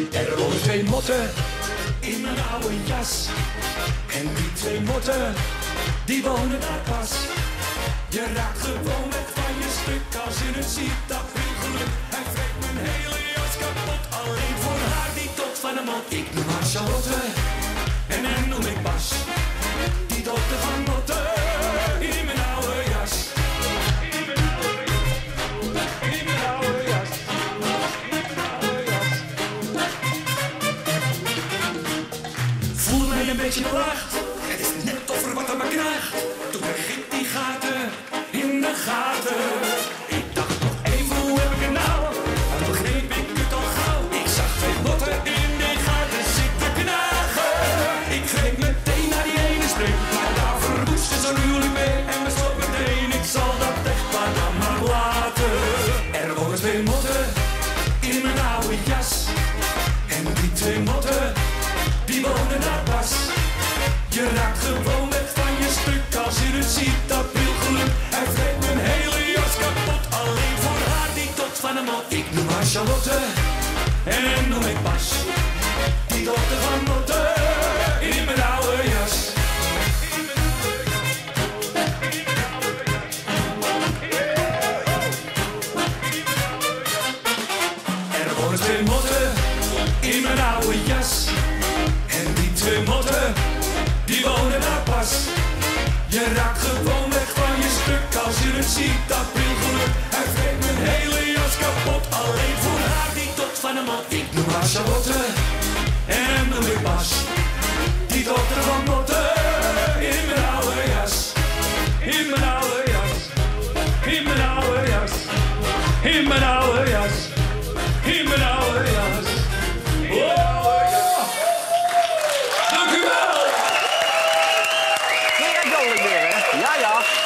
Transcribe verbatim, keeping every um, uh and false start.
Er wonen twee motten in mijn oude jas. En die twee motten, die wonen daar pas. Je raakt gewoon weg van je stuk als je het ziet, dat wil geluk. Hij vreet mijn hele jas kapot, alleen voor haar die tot van de mot. Ik noem haar Charlotte en hem noem ik Bas. Die dochter van motten in mijn oude jas. In mijn oude jas. In mijn oude jas. In mijn oude jas. Voelde mij een beetje belaagd. Het is net of er wat aan me knaagt. Toen kreeg ik die gaten in de gaten. Ik dacht nog even, hoe heb ik het nou? Dan begreep ik het al gauw. Ik zag twee motten in die gaten zitten knagen. Ik greep meteen naar die ene streep, maar daar verwoestte zo'n huwelijk mee. En besloot meteen, ik zal dat echt maar dan maar laten. Er wonen twee motten in mijn oude jas. En die twee motten, die wonen daar pas. Je raakt gewoon weg van je stuk als je het ziet, dat wil geluk. Hij vreet mijn hele jas kapot, alleen voor haar die tot van de mot. Ik noem haar Charlotte en hem noem ik Bas. Die dochter van motten in mijn oude jas. In mijn oude jas. In mijn oude jas. Er wonen twee motten in mijn oude jas. En die twee motten, die wonen daar pas. Je raakt gewoon weg van je stuk als je het ziet, dat wil geluk. Hij vreet mijn hele jas kapot, alleen voor haar die tot van de mot. Ik noem haar Charlotte en hem noem ik Bas. Die dochter van motten in mijn oude jas. In mijn oude jas. In mijn oude jas. In mijn oude jas. In mijn oude jas. Gerard Joling weer, hè? Ja, ja.